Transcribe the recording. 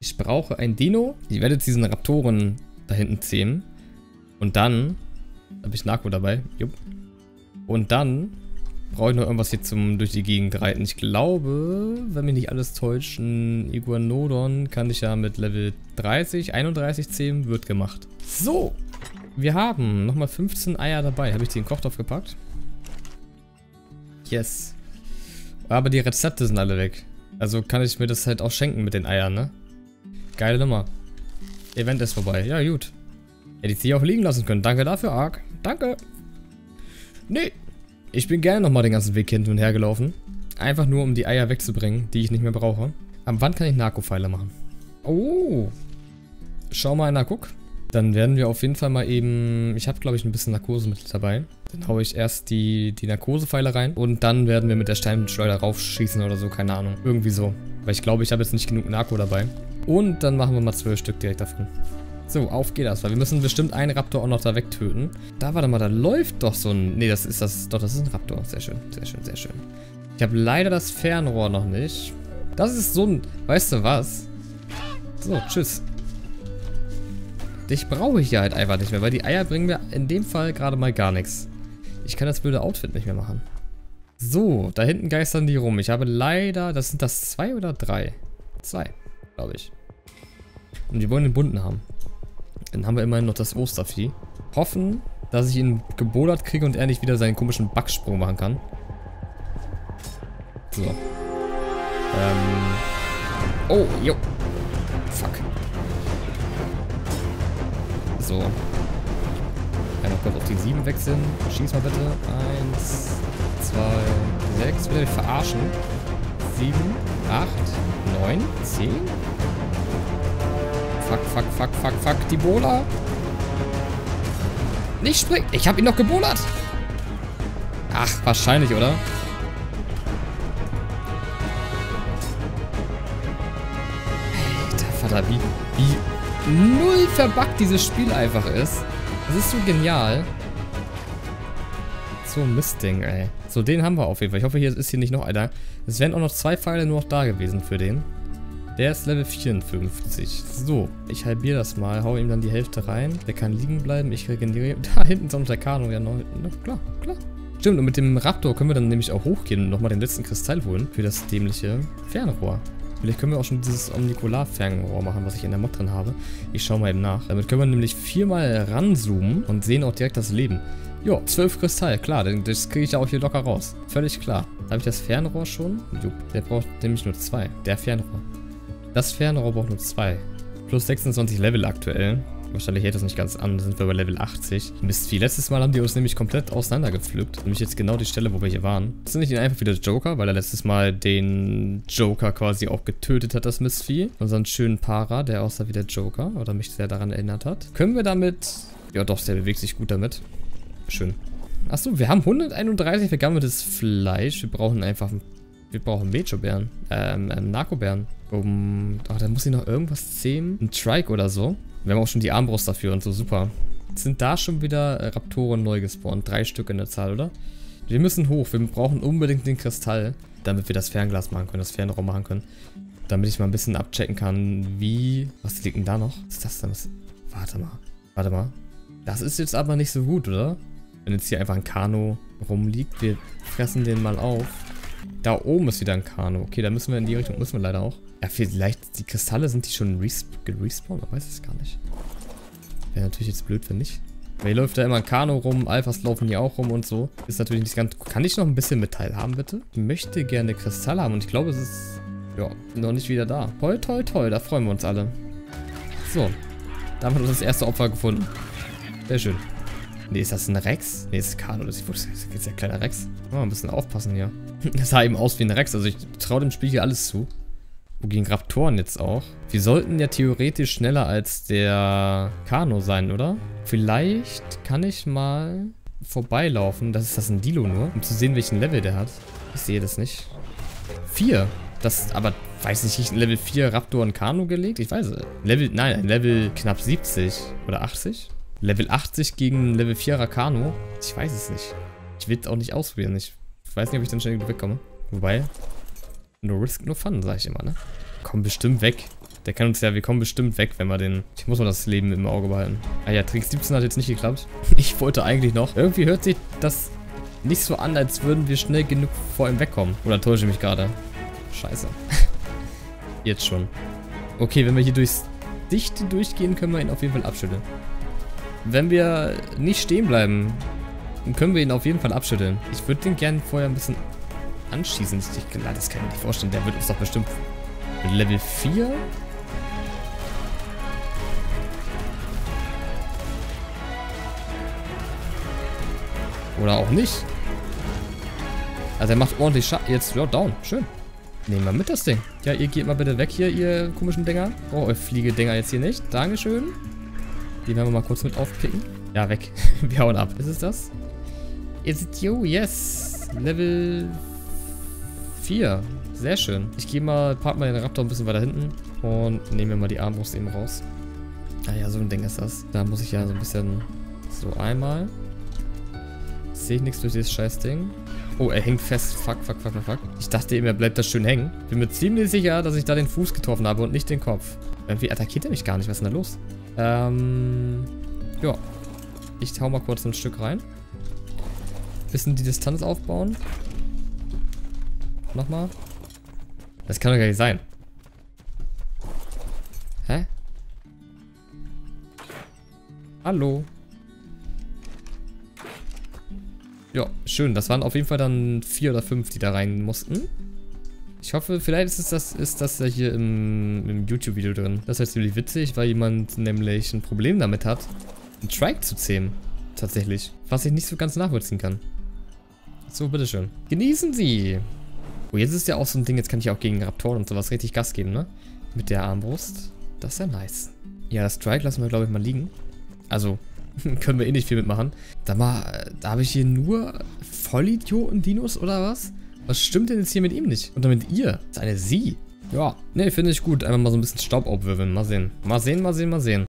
Ich brauche ein Dino. Ich werde jetzt diesen Raptoren da hinten zähmen. Und dann habe ich Nako dabei. Jupp. Und dann brauche ich noch irgendwas hier zum durch die Gegend reiten. Ich glaube, wenn mich nicht alles täuscht, ein Iguanodon kann ich ja mit Level 30, 31 zähmen. Wird gemacht. So. Wir haben nochmal 15 Eier dabei. Habe ich die in den Kochtopf gepackt? Yes. Aber die Rezepte sind alle weg. Also kann ich mir das halt auch schenken mit den Eiern, ne? Geile Nummer. Event ist vorbei. Ja, gut. Hätte ich sie auch liegen lassen können. Danke dafür, Ark. Danke. Nee. Ich bin gerne nochmal den ganzen Weg hinten und her gelaufen. Einfach nur, um die Eier wegzubringen, die ich nicht mehr brauche. Ab wann kann ich Narko-Pfeile machen? Oh. Schau mal einer, guck. Dann werden wir auf jeden Fall mal eben... Ich habe, glaube ich, ein bisschen Narkosemittel dabei. Dann haue ich erst die Narkosepfeile rein. Und dann werden wir mit der Steinschleuder raufschießen oder so. Keine Ahnung. Irgendwie so. Weil ich glaube, ich habe jetzt nicht genug Narko dabei. Und dann machen wir mal 12 Stück direkt davon. So, auf geht das. Weil wir müssen bestimmt einen Raptor auch noch da wegtöten. Da, warte mal, da läuft doch so ein... Nee, das ist ein Raptor. Sehr schön, sehr schön, sehr schön. Ich habe leider das Fernrohr noch nicht. Das ist so ein... Weißt du was? So, tschüss. Dich brauche ich ja halt einfach nicht mehr, weil die Eier bringen mir in dem Fall gerade mal gar nichts. Ich kann das blöde Outfit nicht mehr machen. So, da hinten geistern die rum. Ich habe leider... Sind das 2 oder 3? 2, glaube ich. Und die wollen den bunten haben. Dann haben wir immerhin noch das Ostervieh. Hoffen, dass ich ihn gebodert kriege und er nicht wieder seinen komischen Backsprung machen kann. So. Oh, jo. Fuck. So. Einmal kurz auf die 7 wechseln. Schieß mal bitte. 1, 2, 6. Will ich verarschen? 7, 8, 9, 10. Fuck, fuck, fuck, fuck, fuck. Die Bola. Nicht springen. Ich habe ihn noch gebowlert. Ach, wahrscheinlich, oder? Alter Vater, wie null verbuggt dieses Spiel einfach ist. Das ist so genial. So ein Mistding, ey. So, den haben wir auf jeden Fall. Ich hoffe, hier ist hier nicht noch einer. Es wären auch noch 2 Pfeile nur noch da gewesen für den. Der ist Level 54. So, ich halbiere das mal, hau ihm dann die Hälfte rein. Der kann liegen bleiben, ich regeneriere. Da hinten ist noch der Kano, ja, noch, klar, klar. Stimmt, und mit dem Raptor können wir dann nämlich auch hochgehen und nochmal den letzten Kristall holen für das dämliche Fernrohr. Vielleicht können wir auch schon dieses Omnikular-Fernrohr machen, was ich in der Mod drin habe. Ich schaue mal eben nach. Damit können wir nämlich 4-mal ranzoomen und sehen auch direkt das Leben. Jo, 12 Kristall, klar, das kriege ich ja auch hier locker raus. Völlig klar. Habe ich das Fernrohr schon? Jupp, der braucht nämlich nur 2. Der Fernrohr. Das Fernrohr braucht nur 2. Plus 26 Level aktuell. Wahrscheinlich hält das nicht ganz an, sind wir bei Level 80. Mist, wie letztes Mal haben die uns nämlich komplett auseinandergepflückt. Nämlich jetzt genau die Stelle, wo wir hier waren. Das sind nicht einfach wieder Joker, weil er letztes Mal den Joker quasi auch getötet hat, das Mistvieh. Unseren schönen Para, der aussah wie der Joker oder mich sehr daran erinnert hat. Können wir damit... Ja doch, der bewegt sich gut damit. Schön. Achso, wir haben 131 vergammeltes Fleisch. Wir brauchen einfach... Wir brauchen Mechobeeren. Narkobeeren. Ach, da muss ich noch irgendwas zähmen. Ein Trike oder so. Wir haben auch schon die Armbrust dafür und so. Super. Sind da schon wieder Raptoren neu gespawnt? 3 Stück in der Zahl, oder? Wir müssen hoch. Wir brauchen unbedingt den Kristall, damit wir das Fernglas machen können, das Fernrohr machen können. Damit ich mal ein bisschen abchecken kann, wie... Was liegt denn da noch? Was ist das denn? Warte mal. Warte mal. Das ist jetzt aber nicht so gut, oder? Wenn jetzt hier einfach ein Kano rumliegt. Wir fressen den mal auf. Da oben ist wieder ein Kano. Okay, da müssen wir in die Richtung. Müssen wir leider auch. Ja, vielleicht die Kristalle, sind die schon gerespawnt? Man weiß es gar nicht. Wäre natürlich jetzt blöd, wenn nicht. Weil hier läuft da immer ein Kano rum. Alphas laufen hier auch rum und so. Ist natürlich nicht ganz... Kann ich noch ein bisschen Metall haben, bitte? Ich möchte gerne Kristalle haben und ich glaube, es ist... Ja, noch nicht wieder da. Toll, toll, toll. Da freuen wir uns alle. So. Da haben wir das erste Opfer gefunden. Sehr schön. Nee, ist das ein Rex? Nee, das ist Kano. Das ist jetzt ein kleiner Rex. Oh, ein bisschen aufpassen hier. Das sah eben aus wie ein Rex. Also ich traue dem Spiel hier alles zu. Wo gegen Raptoren jetzt auch. Wir sollten ja theoretisch schneller als der Kano sein, oder? Vielleicht kann ich mal vorbeilaufen. Das ist ein Dilo nur. Um zu sehen, welchen Level der hat. Ich sehe das nicht. 4. Das, aber weiß nicht, ein Level 4 Raptor und Kano gelegt? Ich weiß es. Level knapp 70 oder 80. Level 80 gegen Level 4er Kano? Ich weiß es nicht. Ich will es auch nicht ausprobieren. Ich weiß nicht, ob ich dann schnell wegkomme. Wobei, no risk, no fun, sag ich immer, ne? Komm bestimmt weg. Der kann uns ja, wir kommen bestimmt weg, wenn wir den... Ich muss mal das Leben im Auge behalten. Ah ja, Trick 17 hat jetzt nicht geklappt. Ich wollte eigentlich noch. Irgendwie hört sich das nicht so an, als würden wir schnell genug vor ihm wegkommen. Oder täusche ich mich gerade? Scheiße. Jetzt schon. Okay, wenn wir hier durchs Dichte durchgehen, können wir ihn auf jeden Fall abschütteln. Wenn wir nicht stehen bleiben, dann können wir ihn auf jeden Fall abschütteln. Ich würde den gerne vorher ein bisschen anschießen. Das kann ich mir nicht vorstellen. Der wird uns doch bestimmt mit Level 4... Oder auch nicht. Also er macht ordentlich Schaden. Jetzt, ja, down. Schön. Nehmen wir mit das Ding. Ja, ihr geht mal bitte weg hier, ihr komischen Dinger. Oh, ihr Fliegedinger jetzt hier nicht. Dankeschön. Die werden wir mal kurz mit aufpicken. Ja, weg. Wir hauen ab. Ist es das? Is it you? Yes. Level 4. Sehr schön. Ich gehe mal, park mal den Raptor ein bisschen weiter hinten. Und nehme mir mal die Armbrust eben raus. Ah ja, so ein Ding ist das. Da muss ich ja so ein bisschen... So, einmal... Sehe ich nichts durch dieses scheiß Ding. Oh, er hängt fest. Fuck. Ich dachte eben, er bleibt da schön hängen. Bin mir ziemlich sicher, dass ich da den Fuß getroffen habe und nicht den Kopf. Irgendwie attackiert er mich gar nicht. Was ist denn da los? Ja. Ich hau mal kurz ein Stück rein. Bisschen die Distanz aufbauen. Nochmal. Das kann doch gar nicht sein. Hä? Hallo? Ja, schön. Das waren auf jeden Fall dann 4 oder 5, die da rein mussten. Ich hoffe, vielleicht ist das ja hier im YouTube-Video drin. Das ist ziemlich witzig, weil jemand nämlich ein Problem damit hat, einen Trike zu zähmen. Tatsächlich. Was ich nicht so ganz nachvollziehen kann. So, bitteschön. Genießen Sie! Oh, jetzt ist ja auch so ein Ding, jetzt kann ich auch gegen Raptoren und sowas richtig Gas geben, ne? Mit der Armbrust. Das ist ja nice. Ja, das Strike lassen wir, glaube ich, mal liegen. Also... können wir eh nicht viel mitmachen. Da habe ich hier nur Vollidioten-Dinos oder was? Was stimmt denn jetzt hier mit ihm nicht? Und damit ihr? Das ist eine Sie. Ja, ne, finde ich gut. Einfach mal so ein bisschen Staub aufwirbeln. Mal sehen. Mal sehen.